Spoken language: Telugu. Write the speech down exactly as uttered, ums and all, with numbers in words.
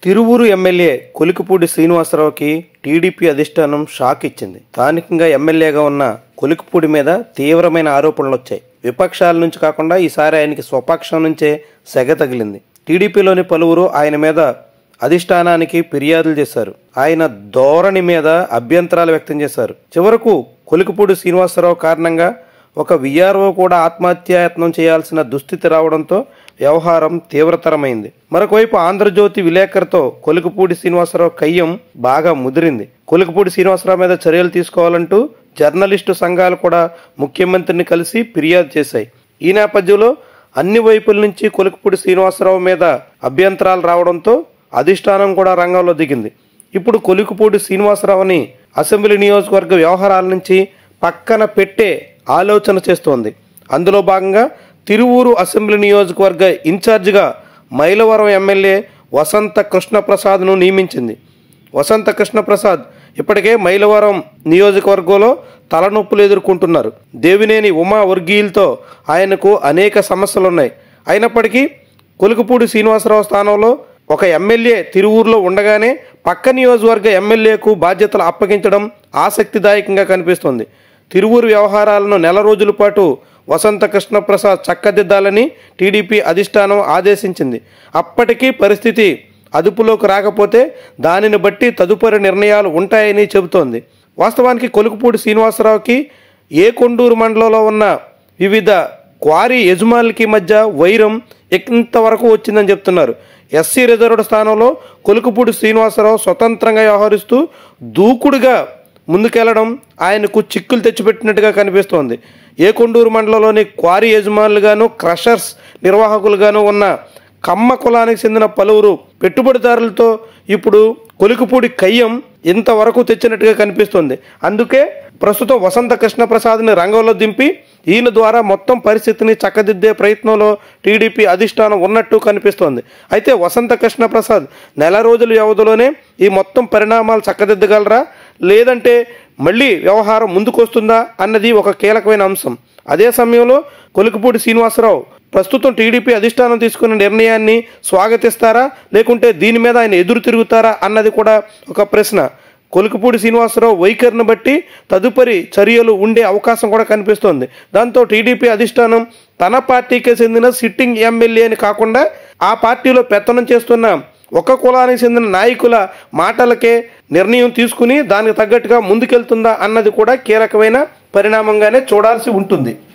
తిరువూరు ఎమ్మెల్యే కొలికిపూడి శ్రీనివాసరావుకి టీడీపీ అధిష్టానం షాక్ ఇచ్చింది. స్థానికంగా ఎమ్మెల్యేగా ఉన్న కొలికిపూడి మీద తీవ్రమైన ఆరోపణలు వచ్చాయి. విపక్షాల నుంచి కాకుండా ఈసారి ఆయనకి స్వపక్షం నుంచే సెగ తగిలింది. టీడీపీలోని పలువురు ఆయన మీద అధిష్టానానికి ఫిర్యాదులు చేశారు. ఆయన ధోరణి మీద అభ్యంతరాలు వ్యక్తం చేశారు. చివరకు కొలికిపూడి శ్రీనివాసరావు కారణంగా ఒక విఆర్ఓ కూడా ఆత్మహత్యాయత్నం చేయాల్సిన దుస్థితి రావడంతో వ్యవహారం తీవ్రతరమైంది. మరొకవైపు ఆంధ్రజ్యోతి విలేకరుతో కొలికిపూడి శ్రీనివాసరావు కయ్యం బాగా ముదిరింది. కొలికిపూడి శ్రీనివాసరావు మీద చర్యలు తీసుకోవాలంటూ జర్నలిస్టు సంఘాలు కూడా ముఖ్యమంత్రిని కలిసి ఫిర్యాదు చేశాయి. ఈ నేపథ్యంలో అన్ని వైపుల నుంచి కొలికిపూడి శ్రీనివాసరావు మీద అభ్యంతరాలు రావడంతో అధిష్టానం కూడా రంగంలో దిగింది. ఇప్పుడు కొలికిపూడి శ్రీనివాసరావుని అసెంబ్లీ నియోజకవర్గ వ్యవహారాల నుంచి పక్కన పెట్టే ఆలోచన చేస్తోంది. అందులో భాగంగా తిరువూరు అసెంబ్లీ నియోజకవర్గ ఇన్ఛార్జిగా మైలవరం ఎమ్మెల్యే వసంత కృష్ణప్రసాద్ను నియమించింది. వసంత కృష్ణప్రసాద్ ఇప్పటికే మైలవరం నియోజకవర్గంలో తలనొప్పులు ఎదుర్కొంటున్నారు. దేవినేని ఉమా వర్గీయులతో ఆయనకు అనేక సమస్యలున్నాయి. అయినప్పటికీ కొలికిపూడి శ్రీనివాసరావు స్థానంలో ఒక ఎమ్మెల్యే తిరువూరులో ఉండగానే పక్క నియోజకవర్గ ఎమ్మెల్యేకు బాధ్యతలు అప్పగించడం ఆసక్తిదాయకంగా కనిపిస్తోంది. తిరువూరు వ్యవహారాలను నెల రోజుల పాటు వసంత కృష్ణప్రసాద్ చక్కదిద్దాలని టీడీపీ అధిష్టానం ఆదేశించింది. అప్పటికీ పరిస్థితి అదుపులోకి రాకపోతే దానిని బట్టి తదుపరి నిర్ణయాలు ఉంటాయని చెబుతోంది. వాస్తవానికి కొలికిపూడి శ్రీనివాసరావుకి ఏ కొండూరు మండలంలో ఉన్న వివిధ క్వారీ యజమానులకి మధ్య వైరం ఇంతవరకు వచ్చిందని చెప్తున్నారు. ఎస్సీ రిజర్వ్డ్ స్థానంలో కొలికిపూడి శ్రీనివాసరావు స్వతంత్రంగా వ్యవహరిస్తూ దూకుడుగా ముందుకెళ్లడం ఆయనకు చిక్కులు తెచ్చిపెట్టినట్టుగా కనిపిస్తోంది. ఏ కొండూరు మండలంలోని క్వారీ యజమానులుగాను క్రషర్స్ నిర్వాహకులుగాను ఉన్న కమ్మ కులానికి చెందిన పలువురు పెట్టుబడిదారులతో ఇప్పుడు కొలికిపూడి కయ్యం ఇంతవరకు తెచ్చినట్టుగా కనిపిస్తోంది. అందుకే ప్రస్తుతం వసంత కృష్ణప్రసాద్ని రంగంలో దింపి ఈయన ద్వారా మొత్తం పరిస్థితిని చక్కదిద్దే ప్రయత్నంలో టీడీపీ అధిష్టానం ఉన్నట్టు కనిపిస్తోంది. అయితే వసంత కృష్ణప్రసాద్ నెల రోజుల వ్యవధిలోనే ఈ మొత్తం పరిణామాలు చక్కదిద్దగలరా, లేదంటే మళ్ళీ వ్యవహారం ముందుకొస్తుందా అన్నది ఒక కీలకమైన అంశం. అదే సమయంలో కొలికిపూడి శ్రీనివాసరావు ప్రస్తుతం టీడీపీ అధిష్టానం తీసుకున్న నిర్ణయాన్ని స్వాగతిస్తారా, లేకుంటే దీని మీద ఆయన ఎదురు తిరుగుతారా అన్నది కూడా ఒక ప్రశ్న. కొలికిపూడి శ్రీనివాసరావు వైఖరిని బట్టి తదుపరి చర్యలు ఉండే అవకాశం కూడా కనిపిస్తోంది. దాంతో టీడీపీ అధిష్టానం తన పార్టీకి చెందిన సిట్టింగ్ ఎమ్మెల్యేని కాకుండా ఆ పార్టీలో పెత్తనం చేస్తున్న ఒక కులానికి చెందిన నాయకుల మాటలకే నిర్ణయం తీసుకుని దానికి తగ్గట్టుగా ముందుకెళ్తుందా అన్నది కూడా కీలకమైన పరిణామంగానే చూడాల్సి ఉంటుంది.